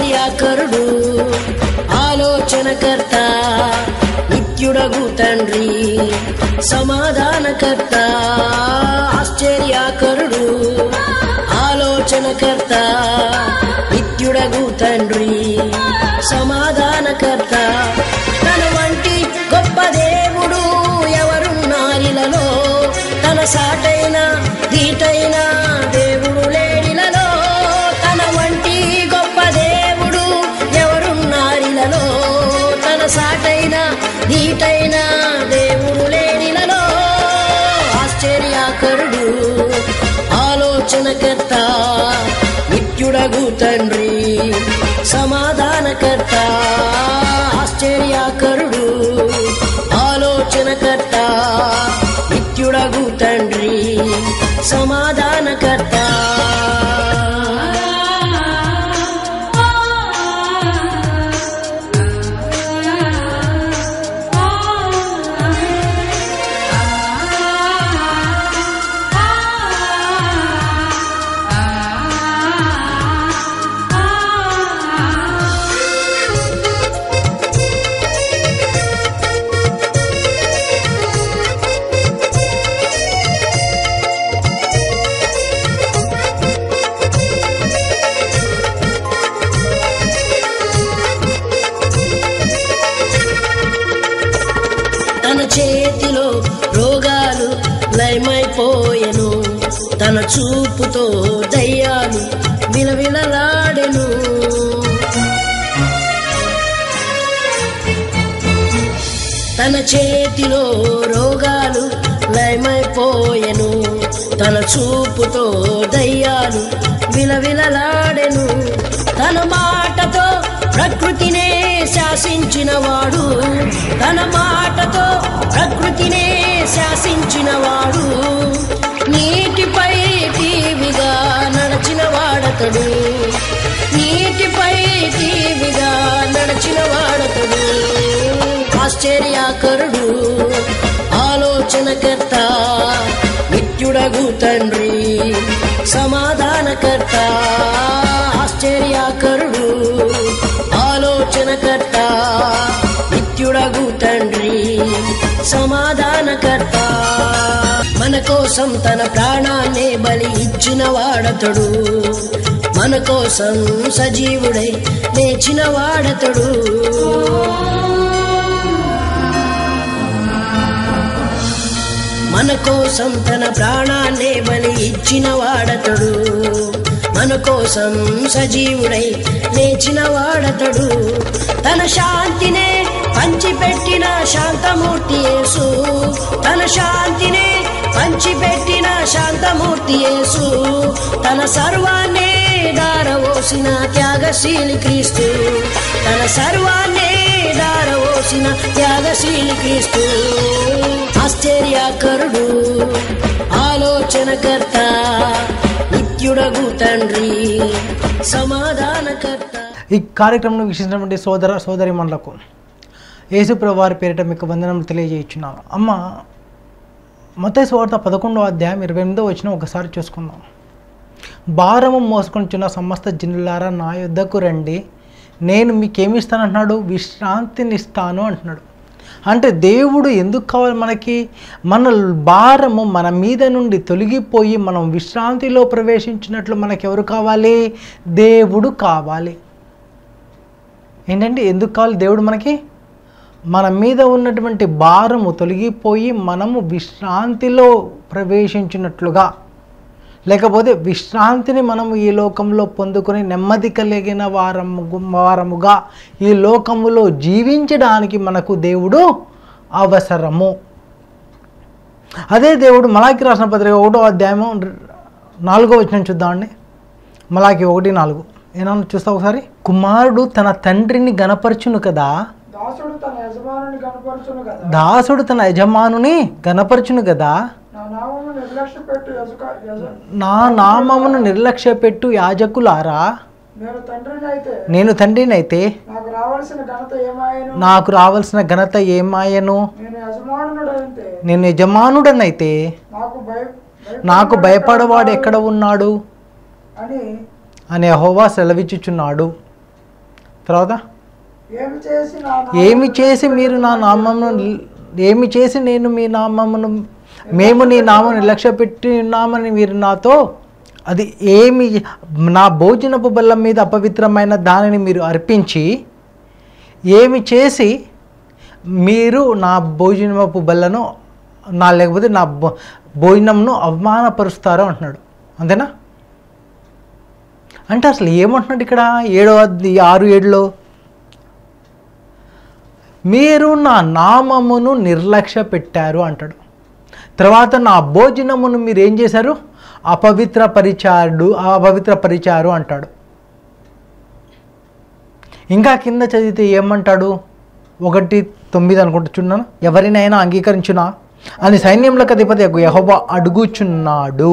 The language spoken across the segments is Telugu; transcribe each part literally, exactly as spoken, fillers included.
ఆశ్చర్యకరుడు ఆలోచనకర్త నిత్యుడగు తండ్రి సమాధానకర్త ఆశ్చర్యకరుడు ఆలోచనకర్త నిత్యుడగు తండ్రి సమాధానకర్త తన వంటి గొప్ప దేవుడు ఎవరున్నారిలలో తన సాటైన దీటైన దేవుడు లేడిలలో తన వంటి గొప్ప దేవుడు ఎవరున్నారిలలో తన సాటైన దీటైన దేవుడు లేడిలలో ఆశ్చర్యకరుడు ఆలోచనకర్త నిత్యుడగు తండ్రి సమాధానకర్త ఆశ్చర్యకరుడు ఆలోచనకర్త నిత్యుడగు తండ్రి సమాధానకర్త తన చేతిలో రోగాలు లయమైపోయెను తన చూపుతో దయ్యాలు విలవిలలాడెను తన చేతిలో రోగాలు లయమైపోయెను తన చూపుతో దయ్యాలు విలవిలలాడెను తన మాటతో ప్రకృతినే శాసించినవాడు తన మాటతో ప్రకృతినే శాసించినవాడు నీటిపై టీవిగా నడచిన వాడతడు నీటిపై టీవిగా నడచిన వాడతడు ఆశ్చర్యకరుడు ఆలోచనకర్త నిత్యుడగు తండ్రి సమాధానకర్త ఆశ్చర్యకరుడు ఆలోచనకర్త నిత్యుడగు తండ్రి సమాధానకర్త మన కోసం తన ప్రాణాన్ని బలి ఇచ్చిన వాడతడు మన కోసం సజీవుడై లేచిన వాడతడు మన కోసం తన ప్రాణాన్ని బలి ఇచ్చిన వాడతడు మన కోసం సజీవుడై లేచిన వాడతడు తన శాంతినే పంచిపెట్టిన శాంతమూర్తి యేసు తన శాంతినే పంచిపెట్టిన శాంతమూర్తి యేసు తన సర్వాన్నే దారవోసిన త్యాగశీలి క్రీస్తు తన సర్వాన్నే దారవోసిన త్యాగశీలి క్రీస్తు ఆశ్చర్యకరుడు ఆలోచనకర్త నిత్యుడగు తండ్రి సమాధానకర్త. ఈ కార్యక్రమంలో వీక్షించినటువంటి సోదర సోదరిమణులకు యేసుప్రభు వారి పేరిట మీకు వందనములు తెలియజేస్తున్నాను. అమ్మ మత్తయి సువార్త పదకొండవ అధ్యాయం ఇరవై ఎనిమిదో వచనం ఒకసారి చూసుకుందాం. భారము మోసుకొనిచున్న సమస్త జనులారా నా యొద్దకు రండి, నేను మీకేమిస్తానంటున్నాడు? విశ్రాంతినిస్తాను అంటున్నాడు. అంటే దేవుడు ఎందుకు కావాలి మనకి? మన భారము మన మీద నుండి తొలగిపోయి మనం విశ్రాంతిలో ప్రవేశించినట్లు మనకు ఎవరు కావాలి? దేవుడు కావాలి. ఏంటంటే ఎందుకు కావాలి దేవుడు మనకి? మన మీద ఉన్నటువంటి భారము తొలగిపోయి మనము విశ్రాంతిలో ప్రవేశించినట్లుగా, లేకపోతే విశ్రాంతిని మనము ఈ లోకంలో పొందుకొని నెమ్మది కలిగిన వారము వారముగా ఈ లోకములో జీవించడానికి మనకు దేవుడు అవసరము. అదే దేవుడు మలాకి రాసిన పత్రిక ఒకటో అధ్యాయము నాలుగో వచనం చూద్దామండి. మలాకి ఒకటి నాలుగు ఏమన్నా చూస్తా ఒకసారి. కుమారుడు తన తండ్రిని గణపరచును కదా, దాసుడు తన యజమానుని గణపరచును కదా, దాసుడు తన యజమానుని గణపరచును కదా, నా నామమును నిర్లక్ష్య పెట్టు యాజకులారా, నేను తండ్రినైతే నాకు రావాల్సిన ఘనత ఏమాయను? నేను యజమానుడనైతే నాకు భయపడవాడు ఎక్కడ ఉన్నాడు అని యెహోవా సెలవిచ్చుచున్నాడు. తర్వాత ఏమి చేసి నా ఏమి చేసి మీరు నా నామమును ఏమి చేసి నేను మీ నామమును మేము నీ నామం నిర్లక్ష్య పెట్టి ఉన్నామని మీరు నాతో అది ఏమి నా భోజనపు బల్ల మీద అపవిత్రమైన దానిని మీరు అర్పించి ఏమి చేసి మీరు నా భోజనపు బల్లను నా లేకపోతే నా భో భోజనంను అవమానపరుస్తారో అంటున్నాడు. అంతేనా? అంటే అసలు ఏమంటున్నాడు ఇక్కడ ఏడో అధ్యాయం ఆరు ఏడులో మీరు నా నామమును నిర్లక్ష్య పెట్టారు అంటాడు. తర్వాత నా భోజనమును మీరు ఏం చేశారు? అపవిత్రపరిచాడు అపవిత్రపరిచారు అంటాడు. ఇంకా కింద చదివితే ఏమంటాడు? ఒకటి తొమ్మిది అనుకుంటున్నాను. ఎవరినైనా అంగీకరించునా అని సైన్యములకు అధిపతి యెహోవా అడుగుచున్నాడు.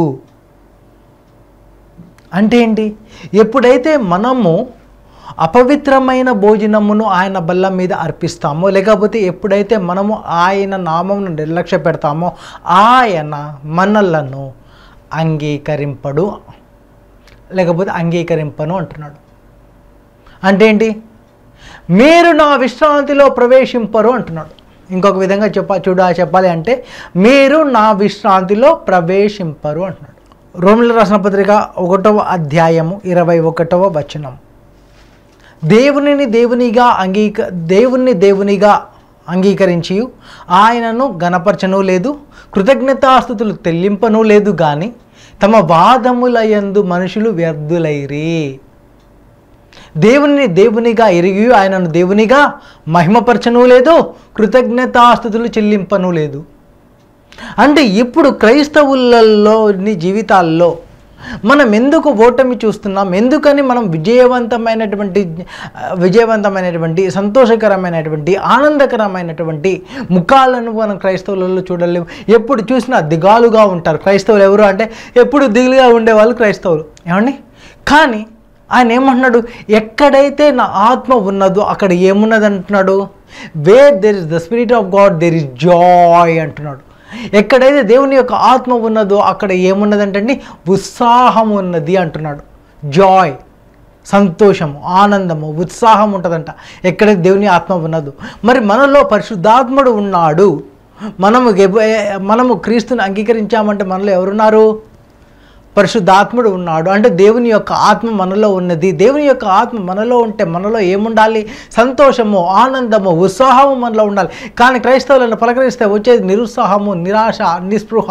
అంటే ఏంటి? ఎప్పుడైతే మనము అపవిత్రమైన భోజనమును ఆయన బల్ల మీద అర్పిస్తామో, లేకపోతే ఎప్పుడైతే మనము ఆయన నామమును నిర్లక్ష్య పెడతామో ఆయన మనలను అంగీకరింపడు, లేకపోతే అంగీకరింపను అంటున్నాడు. అంటే ఏంటి? మీరు నా విశ్రాంతిలో ప్రవేశింపరు అంటున్నాడు. ఇంకొక విధంగా చెప్ప చూడ చెప్పాలి అంటే మీరు నా విశ్రాంతిలో ప్రవేశింపరు అంటున్నాడు. రోమిల రాసిన పత్రిక ఒకటవ అధ్యాయము ఇరవై ఒకటవ వచనం. దేవునిని దేవునిగా అంగీక దేవుణ్ణి దేవునిగా అంగీకరించి ఆయనను గణపరచను లేదు, కృతజ్ఞతాస్తుతులు చెల్లింపను లేదు, కానీ తమ వాదములయందు మనుషులు వ్యర్థులైరి. దేవుని దేవునిగా ఎరిగి ఆయనను దేవునిగా మహిమపరచను లేదు, కృతజ్ఞతాస్తుతులు చెల్లింపను లేదు. అంటే ఇప్పుడు క్రైస్తవులలోని జీవితాల్లో మనం ఎందుకు ఓటమి చూస్తున్నాం, ఎందుకని మనం విజయవంతమైనటువంటి విజయవంతమైనటువంటి సంతోషకరమైనటువంటి ఆనందకరమైనటువంటి ముఖాలను మనం క్రైస్తవులలో చూడలేము. ఎప్పుడు చూసినా దిగాలుగా ఉంటారు క్రైస్తవులు. ఎవరు అంటే ఎప్పుడు దిగులుగా ఉండేవాళ్ళు క్రైస్తవులు. ఏమండి? కానీ ఆయన ఏమంటున్నాడు? ఎక్కడైతే నా ఆత్మ ఉన్నదో అక్కడ ఏమున్నది అంటున్నాడు? Where there is the spirit of God there is joy అంటున్నాడు. ఎక్కడైతే దేవుని యొక్క ఆత్మ ఉన్నదో అక్కడ ఏమున్నదంటే ఉత్సాహం ఉన్నది అంటున్నాడు. జాయ్, సంతోషము, ఆనందము, ఉత్సాహం ఉంటుందంట ఎక్కడైతే దేవుని ఆత్మ ఉన్నదో. మరి మనలో పరిశుద్ధాత్ముడు ఉన్నాడు. మనము మనము క్రీస్తుని అంగీకరించామంటే మనలో ఎవరున్నారు? పరిశుద్ధాత్ముడు ఉన్నాడు. అంటే దేవుని యొక్క ఆత్మ మనలో ఉన్నది. దేవుని యొక్క ఆత్మ మనలో ఉంటే మనలో ఏముండాలి? సంతోషము, ఆనందము, ఉత్సాహము మనలో ఉండాలి. కానీ క్రైస్తవులను పలకరిస్తే వచ్చేది నిరుత్సాహము, నిరాశ, నిస్పృహ.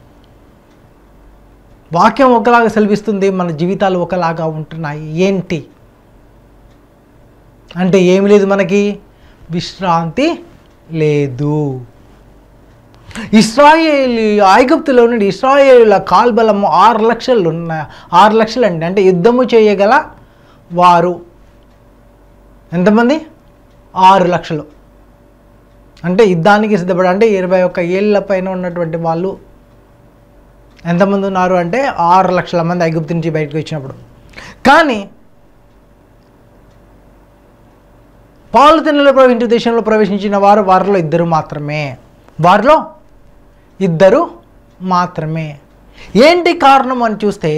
వాక్యం ఒకలాగా సెలవిస్తుంది, మన జీవితాలు ఒకలాగా ఉంటున్నాయి. ఏంటి అంటే ఏమి లేదు, మనకి విశ్రాంతి లేదు. ఇశ్రాయేలు ఐగుప్తులో నుండి ఇశ్రాయేలుల కాల్బలము ఆరు లక్షలు ఉన్నాయి. ఆరు లక్షలు అండి. అంటే యుద్ధము చేయగల వారు ఎంతమంది? ఆరు లక్షలు. అంటే యుద్ధానికి సిద్ధపడి అంటే ఇరవై ఒక్క ఏళ్ళ పైన ఉన్నటువంటి వాళ్ళు ఎంతమంది ఉన్నారు అంటే ఆరు లక్షల మంది ఐగుప్తు నుంచి బయటకు వచ్చినప్పుడు. కానీ పాలు తిన్నలో ప్రవేశించే దేశంలో ప్రవేశించిన వారు వారిలో ఇద్దరు మాత్రమే. వారిలో ఇద్దరు మాత్రమే. ఏంటి కారణం అని చూస్తే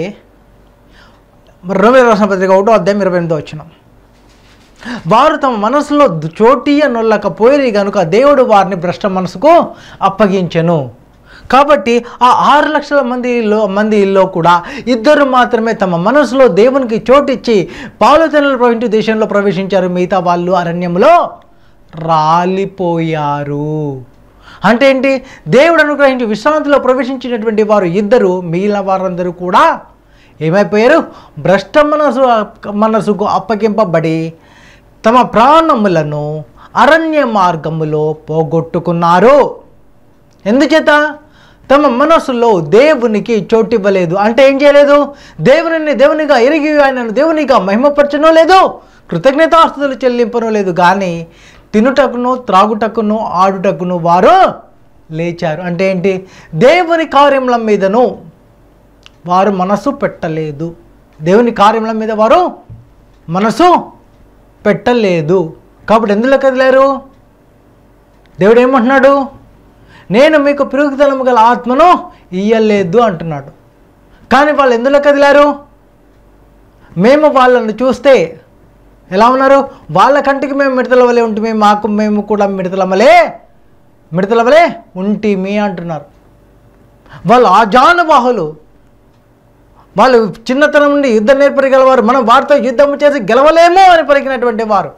రోమిల రాసిన పత్రిక ఒకటో అధ్యాయం ఇరవై ఎనిమిదో వచనం. వారు తమ మనసులో చోటీయ నొల్లకపోయి గనుక దేవుడు వారిని భ్రష్ట మనసుకు అప్పగించెను. కాబట్టి ఆ ఆరు లక్షల మందిలో మందిలో కూడా ఇద్దరు మాత్రమే తమ మనసులో దేవునికి చోటిచ్చి పాలుతెనలు ప్రవహించే దేశంలో ప్రవేశించారు. మిగతా వాళ్ళు అరణ్యంలో రాలిపోయారు. అంటే ఏంటి? దేవుడు అనుగ్రహించి విశ్రాంతిలో ప్రవేశించినటువంటి వారు ఇద్దరు, మిగిలిన వారందరూ కూడా ఏమైపోయారు? భ్రష్ట మనసు మనసుకు అప్పగింపబడి తమ ప్రాణములను అరణ్య మార్గములో పోగొట్టుకున్నారు. ఎందుచేత? తమ మనసులో దేవునికి చోటివ్వలేదు. అంటే ఏం చేయలేదు? దేవుని దేవునిగా ఎరిగి ఆయనను దేవునిగా మహిమపరచనో లేదు, కృతజ్ఞతాస్తుతులు చెల్లింపనో లేదు, కానీ తినుటకును త్రాగుటకును ఆడుటకును వారు లేచారు. అంటే ఏంటి? దేవుని కార్యముల మీదను వారు మనసు పెట్టలేదు. దేవుని కార్యముల మీద వారు మనసు పెట్టలేదు. కాబట్టి ఎందులో కదిలారు? దేవుడు ఏమంటున్నాడు? నేను మీకు పెరుగుదలము గల ఆత్మను ఇయ్యలేదు అంటున్నాడు. కానీ వాళ్ళు ఎందులో కదిలారు? మేము వాళ్ళను చూస్తే ఎలా ఉన్నారు? వాళ్ళ కంటికి మేము మిడతల వలె ఉంటిమి, మాకు మేము కూడా మిడతల వలె మిడతల వలె ఉంటిమి అంటున్నారు. వాళ్ళు ఆజానుబాహులు, వాళ్ళు చిన్నతనం నుండి యుద్ధం నేర్పగలవారు, మనం వారితో యుద్ధం చేసి గెలవలేమో అని పలికినటువంటి వారు.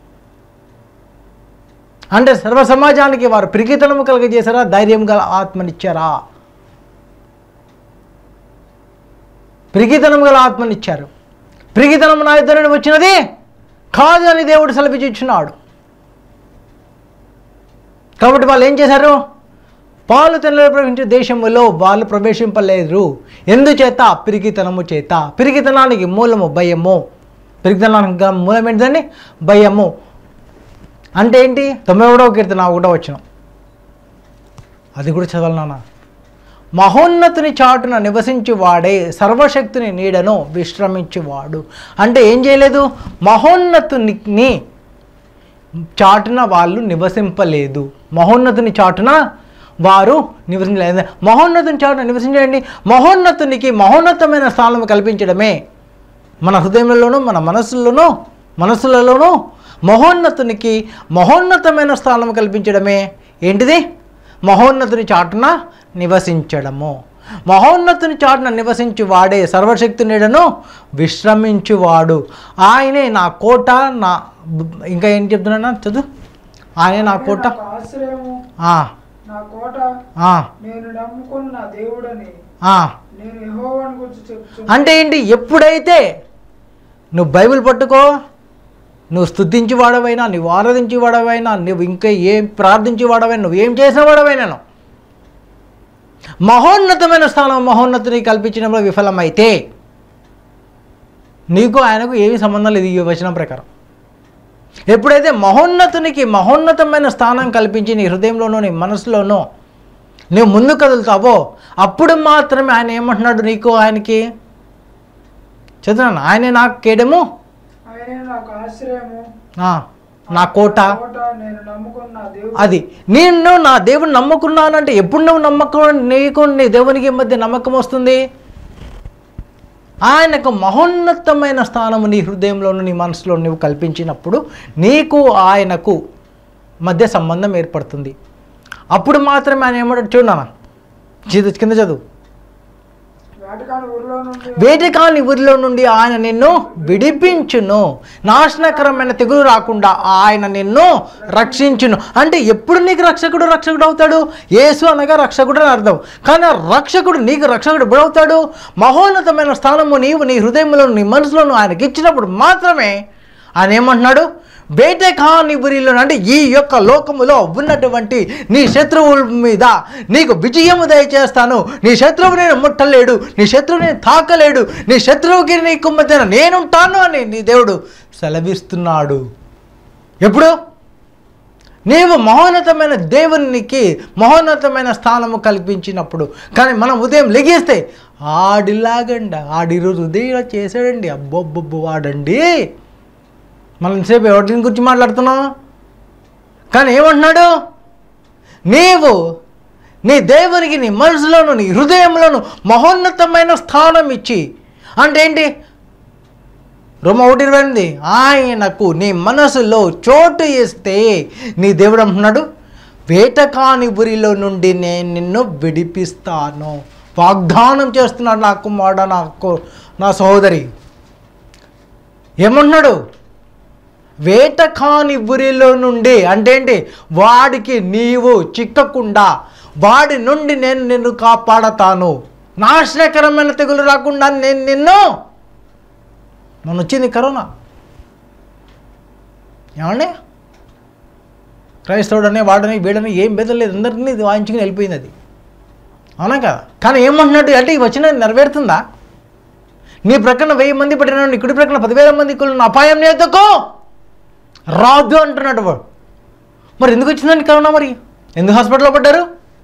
అంటే సర్వ సమాజానికి వారు పిరికితనము కలిగజేశారా, ధైర్యం గల ఆత్మనిచ్చారా? పిరికితనం గల ఆత్మనిచ్చారు. పిరికితనం నా యుద్ధం నుండి వచ్చినది కాదు అని దేవుడు సెలవిచ్చుచున్నాడు. కాబట్టి వాళ్ళు ఏం చేశారు? పాలు తెల్లలు ప్రవేశించే దేశంలో వాళ్ళు ప్రవేశింపలేరు. ఎందుచేత? పిరికితనము చేత. పిరికితనానికి మూలము భయము. పిరికితనానికి మూలం ఏంటిదండి? భయము. అంటే ఏంటి? తొంభై ఒకటవ కీర్తన ఒకటో వచనం, అది కూడా చదవాలి నాన్న. మహోన్నతుని చాటున నివసించువాడే సర్వశక్తిని నీడను విశ్రమించువాడు. అంటే ఏం చేయలేదు? మహోన్నతుని చాటున వాళ్ళు నివసింపలేదు. మహోన్నతుని చాటున వారు నివసించలేదు. మహోన్నతుని చాటున నివసించండి. మహోన్నతునికి మహోన్నతమైన స్థానం కల్పించడమే మన హృదయంలోనూ మన మనస్సుల్లోనూ మనస్సులలోనూ మహోన్నతునికి మహోన్నతమైన స్థానం కల్పించడమే ఏంటిది? మహోన్నతుని చాటున నివసించడము. మహోన్నతుని చాటున నివసించి వాడే సర్వశక్తి నీడను విశ్రమించువాడు. ఆయనే నా కోట, నా ఇంకా ఏం చెప్తున్నా చదువు. ఆయనే నా కోట, ఆశ్రయము, నా కోట, నేను నమ్ముకున్న దేవుడని నేను యెహోవాను గురించి చెప్తున్నాను. అంటే ఏంటి? ఎప్పుడైతే నువ్వు బైబిల్ పట్టుకో, నువ్వు స్తుతించి వాడవైనా, నువ్వు ఆరాధించి వాడవైనా, నువ్వు ఇంకా ఏం ప్రార్థించి వాడవైనా, నువ్వు ఏం చేసిన వాడవైనాను, మహోన్నతమైన స్థానం మహోన్నతిని కల్పించడంలో విఫలమైతే నీకు ఆయనకు ఏమీ సంబంధం లేదు ఈ వచనం ప్రకారం. ఎప్పుడైతే మహోన్నతునికి మహోన్నతమైన స్థానం కల్పించి నీ హృదయంలోనూ నీ మనసులోనూ నువ్వు ముందు కదులుతావో అప్పుడు మాత్రమే ఆయన ఏమంటున్నాడు నీకు? ఆయనకి చదువున్నాను, ఆయనే నాకు కేడము, నా కోట, అది నేను నా దేవుని నమ్ముకున్నానంటే ఎప్పుడు నువ్వు నమ్మకం నీకు నీ దేవునికి మధ్య నమ్మకం వస్తుంది? ఆయనకు మహోన్నతమైన స్థానము నీ హృదయంలోను నీ మనసులో నువ్వు కల్పించినప్పుడు నీకు ఆయనకు మధ్య సంబంధం ఏర్పడుతుంది. అప్పుడు మాత్రమే ఆయన ఏమంటాడు చూడనా, కింద చదువు. వేటకాని ఊరిలో నుండి ఆయన నిన్ను విడిపించును, నాశనకరమైన తెగులు రాకుండా ఆయన నిన్ను రక్షించును. అంటే ఎప్పుడు నీకు రక్షకుడు రక్షకుడు అవుతాడు? యేసు అనగా రక్షకుడు అని అర్థం. కానీ రక్షకుడు నీకు రక్షకుడు ఎప్పుడు అవుతాడు? మహోన్నతమైన స్థానము నీవు నీ హృదయంలో నీ మనసులోను ఆయనకి ఇచ్చినప్పుడు మాత్రమే. ఆయన ఏమంటున్నాడు? వేటకాని ఊరిలో అంటే ఈ యొక్క లోకములో ఉన్నటువంటి నీ శత్రువుల మీద నీకు విజయము దయచేస్తాను. నీ శత్రువు నేను ముట్టలేడు, నీ శత్రువు నేను తాకలేడు, నీ శత్రువుకి నీకు మధ్యన నేనుంటాను అని నీ దేవుడు సెలవిస్తున్నాడు. ఎప్పుడు? నీవు మహోన్నతమైన దేవునికి మహోన్నతమైన స్థానము కల్పించినప్పుడు. కానీ మనం ఉదయం లెగిస్తే ఆడిలాగండి, ఆడి రోజు ఉదయం చేశాడండి, అబ్బొబ్బొబ్బు వాడండి, మనం సేపు ఎవరిని గురించి మాట్లాడుతున్నాం. కానీ ఏమంటున్నాడు? నీవు నీ దేవునికి నీ మనసులోను నీ హృదయంలోను మహోన్నతమైన స్థానం ఇచ్చి, అంటే ఏంటి? రోమ ఒకటి ఇరవై ఎనిమిది, ఆయనకు నీ మనసులో చోటు ఇస్తే నీ దేవుడు అంటున్నాడు, వేటకాని ఊరిలో నుండి నేను నిన్ను విడిపిస్తాను. వాగ్దానం చేస్తున్నాడు నా కుమారుడా, నాకు నా సహోదరి. ఏమంటున్నాడు? వేటకాని ఊరిలో నుండి అంటే ఏంటి? వాడికి నీవు చిక్కకుండా వాడి నుండి నేను నిన్ను కాపాడతాను, నాశనకరమైన తెగులు రాకుండా నేను నిన్ను. మన వచ్చింది కరోనా, ఏమండి? క్రైస్తవుడనే వాడని వీడని ఏం బెదలేదు, అందరినీ వాయించుకుని వెళ్ళిపోయింది అది, అవునా కదా? కానీ ఏమంటున్నాడు అంటే ఈ వచ్చిన నెరవేరుతుందా? నీ ప్రక్కన వెయ్యి మంది పట్టిన నీ కుడి ప్రక్కన పదివేల మంది కుళ్ళ అపాయం నేతకో రాదు అంటున్నాడు వాడు. మరి ఎందుకు వచ్చిందండి కరోనా? మరి ఎందుకు హాస్పిటల్లో పడ్డారు?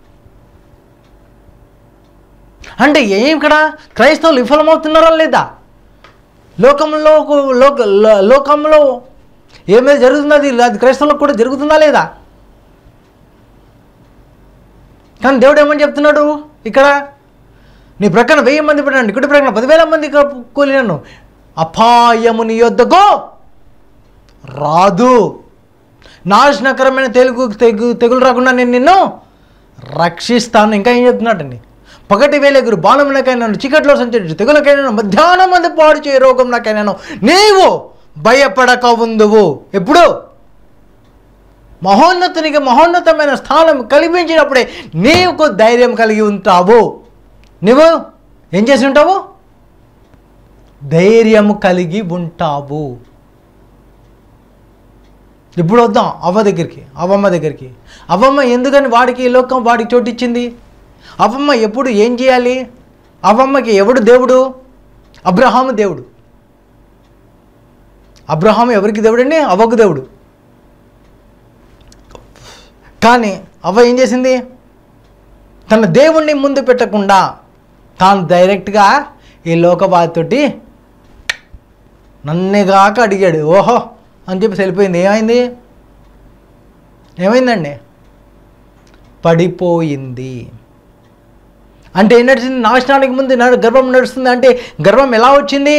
అంటే ఏం ఇక్కడ క్రైస్తవులు విఫలమవుతున్నారా లేదా? లోకంలో లోక లోకంలో ఏమైనా జరుగుతున్నది అది క్రైస్తవులకు కూడా జరుగుతుందా లేదా? కానీ దేవుడు ఏమని చెప్తున్నాడు ఇక్కడ? నీ ప్రక్కన వెయ్యి మంది పడినాను, ఇక్కడ ప్రక్కన పదివేల మంది కూలినాను, అపాయము నీ యొద్దకు రాదు. నాశనకరమైన తెలుగు తెగు తెగులు రాకుండా నేను నిన్ను రక్షిస్తాను. ఇంకా ఏం చెప్తున్నాడండి? పగటి వేలెగురు బాణములకైనాను, చీకట్లో సంచరించు తెగులకైనాను, మధ్యాహ్నం మంది పాడు చేయ రోగం నాకైనాను నీవు భయపడక ఉందువు. ఎప్పుడు? మహోన్నతునికి మహోన్నతమైన స్థానం కల్పించినప్పుడే నీకు ధైర్యం కలిగి ఉంటావు. నువ్వు ఏం చేసి ఉంటావు? ధైర్యం కలిగి ఉంటావు. ఇప్పుడు వద్దాం అవ్వ దగ్గరికి, అవ్వమ్మ దగ్గరికి. అవ్వమ్మ ఎందుకని వాడికి ఈ లోకం వాడికి చోటిచ్చింది? అవ్వమ్మ ఎప్పుడు ఏం చేయాలి? అవ్వమ్మకి ఎవడు దేవుడు? అబ్రహాము దేవుడు. అబ్రహాము ఎవరికి దేవుడండి? అవ్వకు దేవుడు. కానీ అవ్వ ఏం చేసింది? తన దేవుణ్ణి ముందు పెట్టకుండా తాను డైరెక్ట్గా ఈ లోకవాదితోటి నన్నేగాక అడిగాడు. ఓహో అని చెప్పి వెళ్ళిపోయింది. ఏమైంది? ఏమైందండి? పడిపోయింది. అంటే ఏం నడిచింది? నాశనానికి ముందు గర్భం నడుస్తుంది. అంటే గర్భం ఎలా వచ్చింది?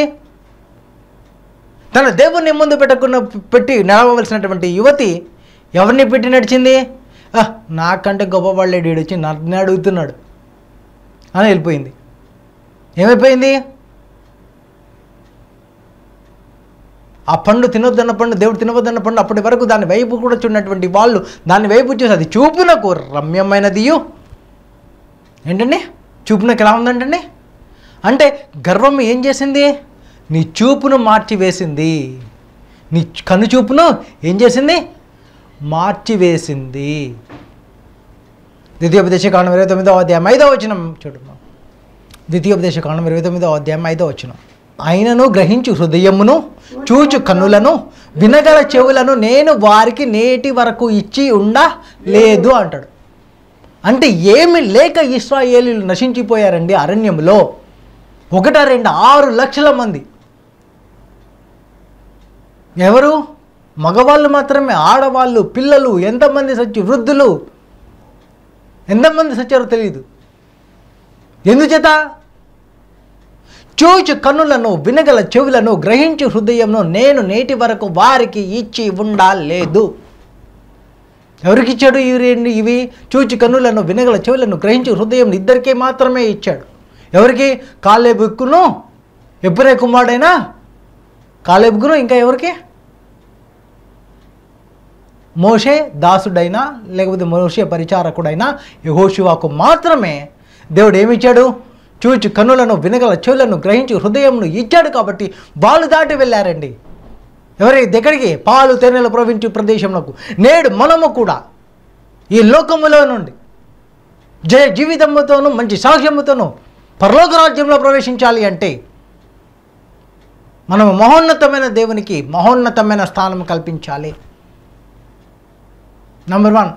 తన దేవుణ్ణి ముందు పెట్టకుండా పెట్టి నడవవలసినటువంటి యువతి ఎవరిని పెట్టి నడిచింది? నాకంటే గొప్పవాళ్ళే డీడు వచ్చి నన్ను అడుగుతున్నాడు అని వెళ్ళిపోయింది. ఏమైపోయింది? ఆ పండు తినొద్దన్న పండు, దేవుడు తినవద్దన్న పండు, అప్పటి వరకు దాని వైపు కూడా చూడనటువంటి వాళ్ళు దాని వైపు చూసి అది చూపునకు రమ్యమైనదియు. ఏంటండి చూపునకు ఎలా ఉందంటండి? అంటే గర్వం ఏం చేసింది? నీ చూపును మార్చివేసింది. నీ కను చూపును ఏం చేసింది? మార్చివేసింది. ద్వితీయోపదేశ కాండం ఇరవై తొమ్మిదో అధ్యాయం ఐదో వచనం చూడమ్మా. ద్వితీయోపదేశ కాండం ఇరవై తొమ్మిదో అధ్యాయం ఐదో వచనం. ఆయనను గ్రహించు హృదయమును, చూచు కన్నులను, వినగల చెవులను నేను వారికి నేటి వరకు ఇచ్చి ఉండా లేదు అంటాడు. అంటే ఏమి లేక ఇశ్రాయేలీయులు నశించిపోయారండి అరణ్యంలో. ఒకట రెండు ఆరు లక్షల మంది. ఎవరు? మగవాళ్ళు మాత్రమే. ఆడవాళ్ళు, పిల్లలు ఎంతమంది సచ్చి, వృద్ధులు ఎంతమంది సచ్చారో తెలియదు. ఎందుచేత? చూచు కన్నులను, వినగల చెవులను, గ్రహించు హృదయంను నేను నేటి వరకు వారికి ఇచ్చి ఉండాలేదు. ఎవరికి ఇచ్చాడు ఇవి రెండు? ఇవి చూచు కన్నులను, వినగల చెవులను, గ్రహించు హృదయం ఇద్దరికే మాత్రమే ఇచ్చాడు. ఎవరికి? కాలేబుకును, ఎప్పుడే కుమారుడైనా కాలేబుకును, ఇంకా ఎవరికి? మోషే దాసుడైనా లేకపోతే మోషే పరిచారకుడైనా యెహోషువకు మాత్రమే దేవుడు ఏమిచ్చాడు? చూచు కన్నులను, వినగల చెవులను, గ్రహించు హృదయంను ఇచ్చాడు. కాబట్టి వాళ్ళు దాటి వెళ్ళారండి. ఎవరి దగ్గరికి? పాలు తేనెలు ప్రవహించు ప్రదేశంలోకి. నేడు మనము కూడా ఈ లోకములో నుండి జయ జీవితముతోనూ మంచి సాక్ష్యముతోనూ పరలోక రాజ్యంలో ప్రవేశించాలి అంటే మనము మహోన్నతమైన దేవునికి మహోన్నతమైన స్థానం కల్పించాలి. నంబర్ వన్,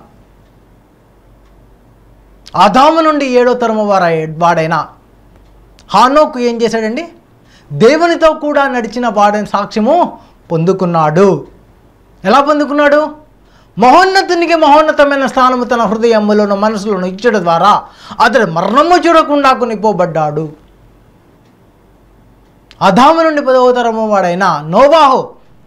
ఆదాము నుండి ఏడో తరము వారు వాడైన హానోకు ఏం చేశాడండి? దేవునితో కూడా నడిచిన వాడని సాక్ష్యము పొందుకున్నాడు. ఎలా పొందుకున్నాడు? మహోన్నతునికి మహోన్నతమైన స్థానము తన హృదయములోను మనసులోను ఇచ్చడం ద్వారా అతడు మరణము చూడకుండా కొనిపోబడ్డాడు. ఆదాము నుండి పదవ తరము వాడైన నోవాహు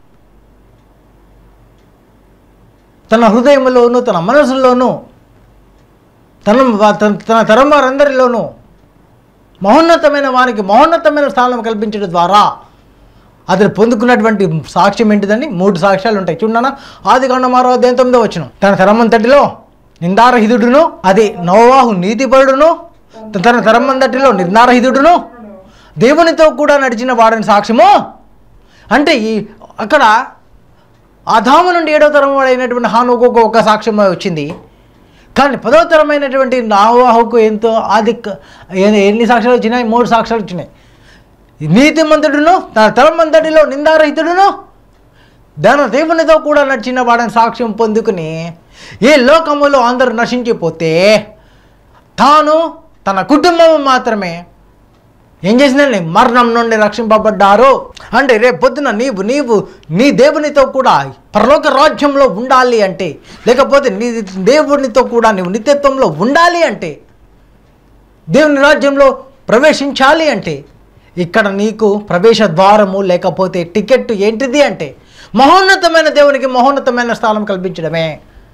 తన హృదయంలోను తన మనసులోను తన తన తరం వారందరిలోనూ మహోన్నతమైన వారికి మహోన్నతమైన స్థానం కల్పించడం ద్వారా అతను పొందుకున్నటువంటి సాక్ష్యం ఏంటిదండి? మూడు సాక్ష్యాలు ఉంటాయి. చూడన్నా, ఆది కాండం ఆరో అధ్యాయం తొమ్మిదో వచనం. తన తరమంతటిలో నిందారహితుడును, అది నోవాహు నీతిపరుడును, తన తరమంతటిలో నిందారహితుడును దేవునితో కూడా నడిచిన వాడని సాక్ష్యము. అంటే ఈ అక్కడ ఆదాము నుండి ఏడో తరం వాడైనటువంటి హానోకు ఒక సాక్ష్యం వచ్చింది. కానీ పదో తరమైనటువంటి నోవాహుకు ఎంతో ఆది ఎన్ని సాక్ష్యాలు వచ్చినాయి? మూడు సాక్ష్యాలు వచ్చినాయి. నీతిమంతుడును, తన తరమంతటిలో నిందారహితుడును, దాని దేవునితో కూడా నడిచిన వాడని సాక్ష్యం పొందుకుని ఈ లోకములో అందరూ నశించిపోతే తాను తన కుటుంబం మాత్రమే ఏం చేసిందండి? మరణం నుండి రక్షింపబడ్డారు. అంటే రేపు పొద్దున నీవు నీవు నీ దేవునితో కూడా పరలోక రాజ్యంలో ఉండాలి అంటే, లేకపోతే నీ దేవునితో కూడా నీవు నిత్యత్వంలో ఉండాలి అంటే, దేవుని రాజ్యంలో ప్రవేశించాలి అంటే ఇక్కడ నీకు ప్రవేశ ద్వారము లేకపోతే టికెట్ ఏంటిది అంటే మహోన్నతమైన దేవునికి మహోన్నతమైన స్థానం కల్పించడమే.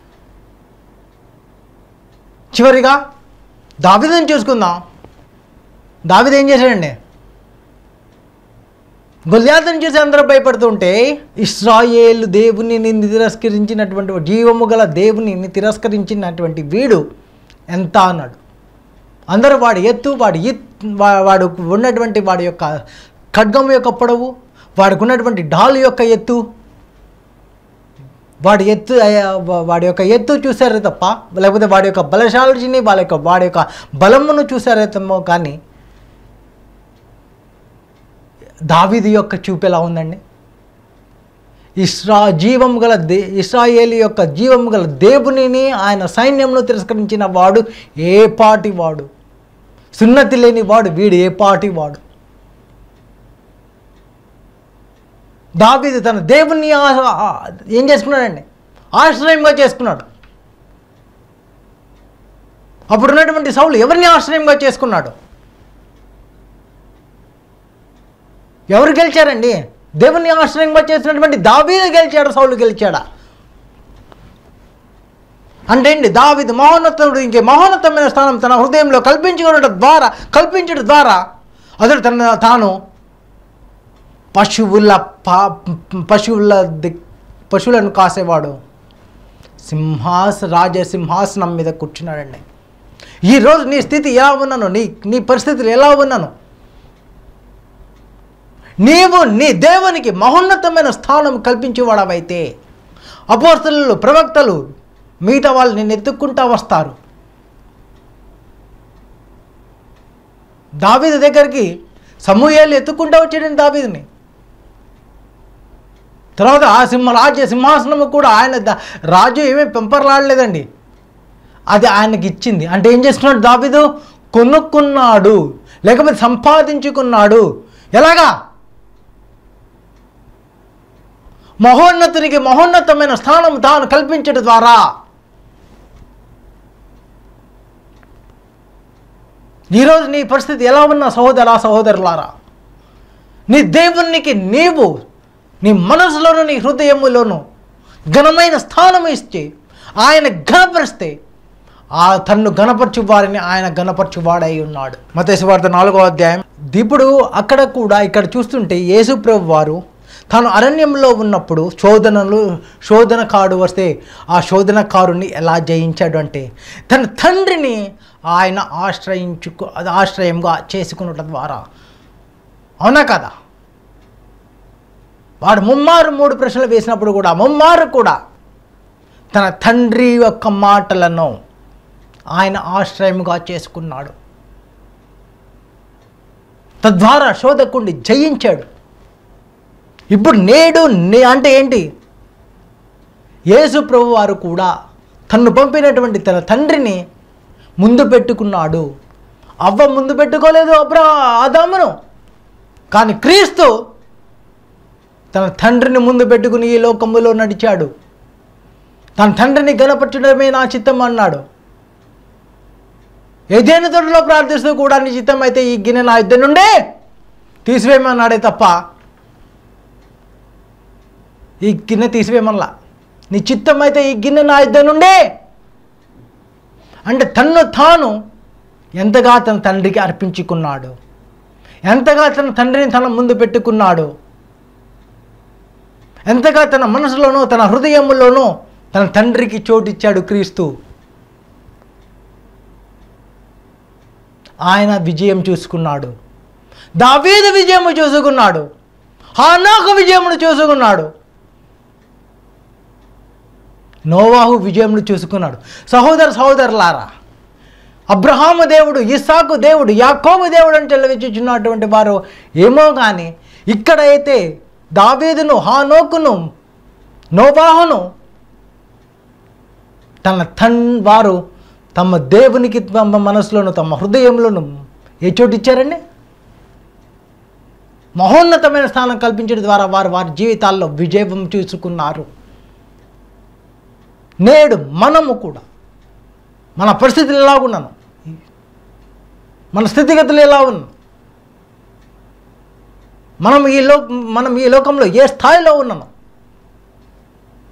చివరిగా దావీదుని చూసుకుందాం. దావీదు ఏం చేశాడండి? గొల్యాతుని చూసి అందరూ భయపడుతుంటే ఇశ్రాయేలు దేవునిని తిరస్కరించినటువంటి, జీవము గల దేవునిని తిరస్కరించినటువంటి వీడు ఎంత అన్నాడు. అందరూ వాడి ఎత్తు, వాడి వాడు ఉన్నటువంటి వాడి యొక్క ఖడ్గం యొక్క పొడవు, వాడికి ఉన్నటువంటి డాలు యొక్క ఎత్తు, వాడి ఎత్తు వాడి యొక్క ఎత్తు చూసారే తప్ప, లేకపోతే వాడి యొక్క బలశాలిని, వాళ్ళ యొక్క వాడి యొక్క బలమును చూసారే తప్ప, కానీ దావీదు యొక్క చూపు ఎలా ఉందండి? ఇస్రా జీవము గల దే ఇశ్రాయేలు యొక్క జీవము గల దేవునిని, ఆయన సైన్యంలో తిరస్కరించిన వాడు ఏ పాటి వాడు? సున్నతి లేని వాడు వీడు ఏ పాటి వాడు? దావీదు తన దేవుని ఏం చేసుకున్నాడండి? ఆశ్రయంగా చేసుకున్నాడు. అప్పుడు ఉన్నటువంటి సౌలు ఎవరిని ఆశ్రయంగా చేసుకున్నాడు? ఎవరు గెలిచారండి? దేవుని ఆశ్రయంగా చేసినటువంటి దావీదు గెలిచాడు, సౌలు గెలిచాడా? అంటే ఏంటి? దావీదు మహోన్నతుడు ఇంకే మహోన్నతమైన స్థానం తన హృదయంలో కల్పించుకోవడం ద్వారా కల్పించడం ద్వారా అతడు తన తాను పశువుల పా పశువుల ది పశువులను కాసేవాడు సింహాస రాజసింహాసనం మీద కూర్చున్నాడండి. ఈరోజు నీ స్థితి ఎలా ఉన్నాను? నీ నీ పరిస్థితులు ఎలా ఉన్నాను? నీవు నీ దేవునికి మహోన్నతమైన స్థానం కల్పించేవాడవైతే అపోస్తలులు, ప్రవక్తలు, మిగతా వాళ్ళు నిన్ను ఎత్తుక్కుంటా వస్తారు. దావీదు దగ్గరికి సమూయేలు ఎత్తుక్కుంటా వచ్చాడండి దావీదుని. తర్వాత ఆ సింహ రాజ్య సింహాసనము కూడా ఆయన రాజు ఏమీ పెంపర్లాడలేదండి, అది ఆయనకి ఇచ్చింది. అంటే ఏం చేస్తున్నాడు? దావీదు కొనుక్కున్నాడు, లేకపోతే సంపాదించుకున్నాడు. ఎలాగా? మహోన్నతునికి మహోన్నతమైన స్థానం తాను కల్పించడం ద్వారా. ఈరోజు నీ పరిస్థితి ఎలా ఉన్నా సహోదరా సహోదరులారా, నీ దేవునికి నీవు నీ మనసులోను నీ హృదయములోను ఘనమైన స్థానం ఇస్తే, ఆయన ఘనపరిస్తే ఆ తన్ను గణపరచు వారిని ఆయన గణపరచువాడై ఉన్నాడు. మత్తయి సువార్త నాలుగో అధ్యాయం. ఇప్పుడు అక్కడ కూడా ఇక్కడ చూస్తుంటే యేసు ప్రభు వారు తాను అరణ్యంలో ఉన్నప్పుడు శోధనలు శోధనకారు వస్తే ఆ శోధనకారుని ఎలా జయించాడు అంటే తన తండ్రిని ఆయన ఆశ్రయించుకు ఆశ్రయంగా చేసుకున్నట్ల ద్వారా. అవునా కదా? వాడు ముమ్మారు మూడు ప్రశ్నలు వేసినప్పుడు కూడా ముమ్మారు కూడా తన తండ్రి యొక్క మాటలను ఆయన ఆశ్రయముగా చేసుకున్నాడు. తద్వారా శోధకుడిని జయించాడు. ఇప్పుడు నేడు నే అంటే ఏంటి? యేసు ప్రభు వారు కూడా తన్ను పంపినటువంటి తన తండ్రిని ముందు పెట్టుకున్నాడు. అవ్వ ముందు పెట్టుకోలేదు అబ్రా ఆదామును, కానీ క్రీస్తు తన తండ్రిని ముందు పెట్టుకుని ఈ లోకములో నడిచాడు. తన తండ్రిని గణపరచడమే నా చిత్తం అన్నాడు. ఏదైనా తోటలో ప్రార్థిస్తూ కూడా నీ చిత్తం అయితే ఈ గిన్నె నా ఇద్దరు నుండే తీసివేయమన్నాడే తప్ప ఈ గిన్నె తీసివేయమల్లా. నీ చిత్తం అయితే ఈ గిన్నె నా ఇద్దరు నుండే అంటే తన్ను తాను ఎంతగా తన తండ్రికి అర్పించుకున్నాడు, ఎంతగా తన తండ్రిని తన ముందు పెట్టుకున్నాడు, ఎంతగా తన మనసులోనూ తన హృదయంలోనూ తన తండ్రికి చోటిచ్చాడు క్రీస్తు. ఆయన విజయం చూసుకున్నాడు. దావీదు విజయము చూసుకున్నాడు. హనోకు విజయమును చూసుకున్నాడు. నోవాహు విజయమును చూసుకున్నాడు. సహోదర సహోదరులారా, అబ్రహాము దేవుడు, ఇస్సాకు దేవుడు, యాకోబు దేవుడు అని చెల్లవిచ్చుచున్నటువంటి వారు ఏమో కానీ ఇక్కడైతే దావీదును, హనోకును, నోవాహును తన తన్ వారు తమ దేవునికి తమ మనసులోను తమ హృదయంలోను ఏ చోటు ఇచ్చారండి? మహోన్నతమైన స్థానం కల్పించడం ద్వారా వారు వారి జీవితాల్లో విజయం చూసుకున్నారు. నేడు మనము కూడా మన పరిస్థితులు ఎలా ఉన్నాను, మన స్థితిగతులు ఎలా ఉన్నాను, మనం ఈ లో మనం ఈ లోకంలో ఏ స్థాయిలో ఉన్నాను,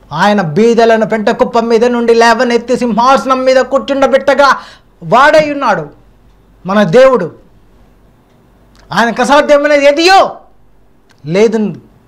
ఆయన బీదలను పెంట కుప్ప మీద నుండి లేవనెత్తి సింహాసనం మీద కూర్చుండబెట్టగా వాడై ఉన్నాడు మన దేవుడు. ఆయనకు అసాధ్యమైనది ఎదియో లేదు.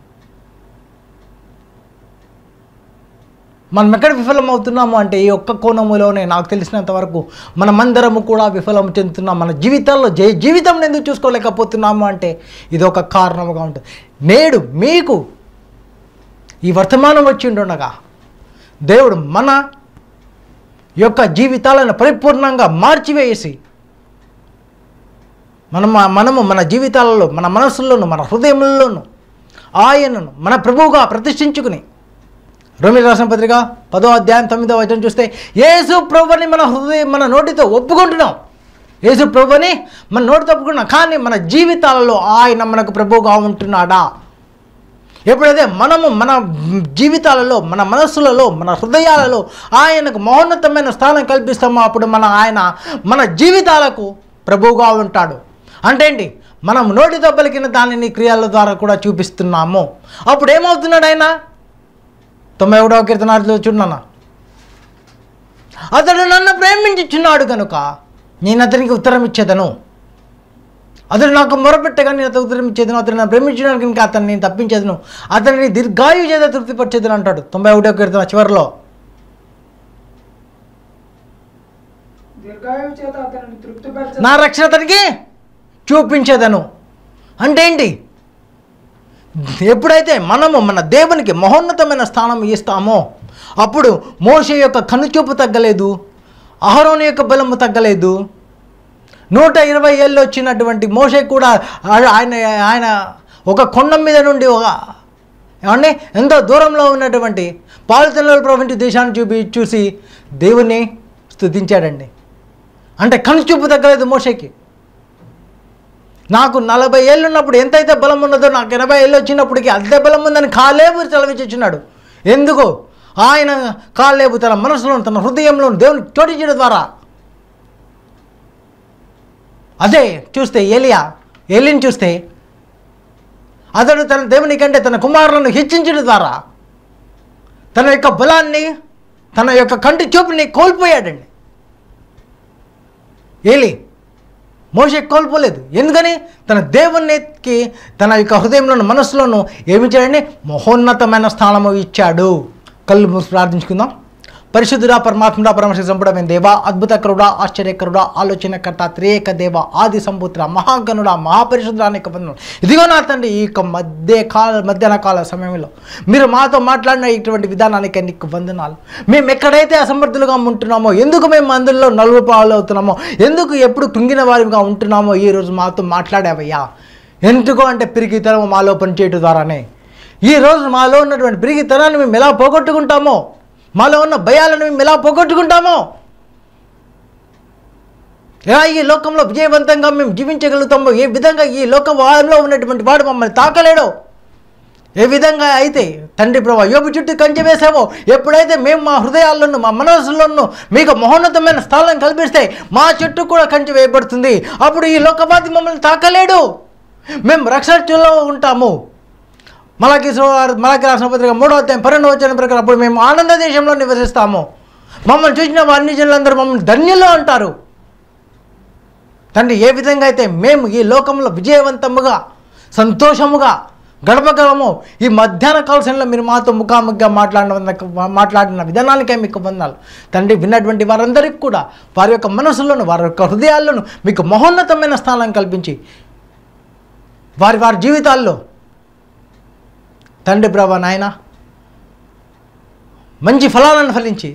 మనం ఎక్కడ విఫలం అవుతున్నాము అంటే ఈ ఒక్క కోణములోనే నాకు తెలిసినంత వరకు మనమందరము కూడా విఫలం చెందుతున్నాం. మన జీవితాల్లో జీ జీవితం ఎందుకు చూసుకోలేకపోతున్నాము అంటే ఇది ఒక కారణముగా ఉంటుంది. నేడు మీకు ఈ వర్తమానం వచ్చి ఉండుండగా దేవుడు మన యొక్క జీవితాలను పరిపూర్ణంగా మార్చివేసి మనం మనము మన జీవితాలలో మన మనసుల్లోనూ మన హృదయంలోనూ ఆయనను మన ప్రభువుగా ప్రతిష్ఠించుకుని రోమీయులకు రాసిన పత్రిక పదో అధ్యాయం తొమ్మిదో వచనం చూస్తే యేసు ప్రభువుని మన హృదయం మన నోటితో ఒప్పుకుంటున్నాం. యేసు ప్రభువుని మన నోటితో ఒప్పుకుంటున్నాం, కానీ మన జీవితాలలో ఆయన మనకు ప్రభువుగా ఉంటున్నాడా? ఎప్పుడైతే మనము మన జీవితాలలో మన మనస్సులలో మన హృదయాలలో ఆయనకు మహోన్నతమైన స్థానం కల్పిస్తామో అప్పుడు మన ఆయన మన జీవితాలకు ప్రభువుగా ఉంటాడు. అంటే ఏంటి? మనం నోటితో పలికిన దానిని క్రియల ద్వారా కూడా చూపిస్తున్నాము. అప్పుడు ఏమవుతున్నాడు ఆయన? తొంభై ఒకటవ కీర్తనార్థంలో చూడన్నా, అతడు నన్ను ప్రేమించుచున్నాడు కనుక నేను అతనికి ఉత్తరం ఇచ్చేదను. అతడు నాకు మొరపెట్టగా నేను అతను ఉత్తరం ఇచ్చేదను. అతను నన్ను ప్రేమించడానికి కనుక అతన్ని నేను తప్పించేదను, అతనిని దీర్ఘాయు చేత తృప్తిపరిచేదను అంటాడు తొంభై ఒకటవ కీర్తన చివరిలో. నా రక్షణ అతనికి చూపించేదను అంటే ఏంటి? ఎప్పుడైతే మనము మన దేవునికి మహోన్నతమైన స్థానం ఇస్తామో అప్పుడు మోషే యొక్క కనుచూపు తగ్గలేదు, అహరోను యొక్క బలము తగ్గలేదు. నూట ఇరవై ఏళ్ళు వచ్చినటువంటి మోషే కూడా ఆయన ఆయన ఒక కొండ మీద నుండి ఒక ఏమండి ఎంతో దూరంలో ఉన్నటువంటి పాలతీనాలో ప్రవహించే దేశాన్ని చూపి చూసి దేవుణ్ణి స్తుతించాడండి. అంటే కనుచూపు తగ్గలేదు మోషేకి. నాకు నలభై ఏళ్ళు ఉన్నప్పుడు ఎంతైతే బలం ఉన్నదో నాకు ఎనభై ఏళ్ళు వచ్చినప్పటికీ అదే బలం ఉందని కాలేబు చలవిచ్చున్నాడు. ఎందుకు? ఆయన కాలేబు తన మనసులో తన హృదయంలో దేవుని చోటించడం ద్వారా. అదే చూస్తే ఏలియా ఏలిని చూస్తే అతడు తన దేవుని కంటే తన కుమారులను హెచ్చించడం ద్వారా తన యొక్క బలాన్ని తన యొక్క కంటి చూపుని కోల్పోయాడండి. ఏలి మోషే కోల్పోలేదు. ఎందుకని? తన దేవునికి తన యొక్క హృదయంలోను మనసులోను ఏమి చేయండి మహోన్నతమైన స్థానము ఇచ్చాడు. కళ్ళు మూసి ప్రార్థించుకుందాం. పరిశుద్ధుడా పరమాత్ముడా పరమశ సంపుడమైన దేవా, అద్భుతకరుడా ఆశ్చర్యకరుడా ఆలోచనకర్త త్రియేక దేవ ఆది సంపుత్ర మహాగణుడా మహాపరిశుద్ధుడానికి వందనాలు. ఇదిగో నా తండ్రి ఈ యొక్క మధ్య కాల మధ్యాహ్న కాల సమయంలో మీరు మాతో మాట్లాడిన ఇటువంటి విధానానికి నీకు వందనాలు. మేము ఎక్కడైతే అసమర్థులుగా ఉంటున్నామో, ఎందుకు మేము అందులో నలుగు పాలు అవుతున్నామో, ఎందుకు ఎప్పుడు కృంగిన వారిగా ఉంటున్నామో ఈరోజు మాతో మాట్లాడావయ్యా. ఎందుకు అంటే పిరిగితనం మాలో పనిచేయటం ద్వారానే. ఈరోజు మాలో ఉన్నటువంటి పిరిగితనాన్ని మేము ఎలా పోగొట్టుకుంటామో, మాలో ఉన్న భయాలను మేము ఎలా పోగొట్టుకుంటామో, ఎలా ఈ లోకంలో విజయవంతంగా మేము జీవించగలుగుతామో, ఏ విధంగా ఈ లోక వారిలో ఉన్నటువంటి వాడు మమ్మల్ని తాకలేడో, ఏ విధంగా అయితే తండ్రి ప్రభా యోబు చుట్టూ కంచె వేసావో, ఎప్పుడైతే మేము మా హృదయాల్లోనూ మా మనసుల్లోనూ మీకు మహోన్నతమైన స్థానం కల్పిస్తే మా చుట్టూ కూడా కంచె వేయబడుతుంది. అప్పుడు ఈ లోకవాది మమ్మల్ని తాకలేడు, మేము రక్షణలో ఉంటాము. మలాకి మలాకి రాసిన పత్రిక మూడో అధ్యాయం పన్నెండవ వచనం ప్రకారం అప్పుడు మేము ఆనంద దేశంలో నివసిస్తాము. మమ్మల్ని చూసిన అన్ని జనులందరూ మమ్మల్ని ధన్యులు అంటారు. తండ్రి ఏ విధంగా అయితే మేము ఈ లోకంలో విజయవంతముగా సంతోషముగా గడపగలము, ఈ మధ్యాహ్న కాల సమయంలో మీరు మాతో ముఖాముఖిగా మాట్లాడిన మాట్లాడిన విధానానికే మీకు వందనాలు తండ్రి. విన్నటువంటి వారందరికీ కూడా వారి యొక్క మనసులోను వారి యొక్క హృదయాల్లోనూ మీకు మహోన్నతమైన స్థానం కల్పించి వారి వారి జీవితాల్లో తండ్రి ప్రభా నాయన మంచి ఫలాలను ఫలించి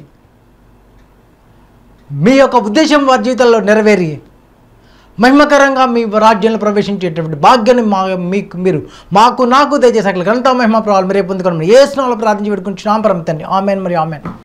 మీ యొక్క ఉద్దేశం వారి జీవితాల్లో నెరవేరి మహిమకరంగా మీ రాజ్యంలో ప్రవేశించేటటువంటి భాగ్యాన్ని మా మీకు మీరు మాకు నాకు దయచేసి అట్లా ఘనత మహిమ ప్రభావాలు మీరే పొందుకోవడం ఏ స్నాలు ప్రార్థించి పెట్టుకుంటున్నాం పరమ తండ్రి. ఆమెన్ మరి ఆమెన్.